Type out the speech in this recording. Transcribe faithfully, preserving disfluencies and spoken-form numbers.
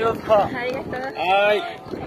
どうぞ。 ありがとう。 はい。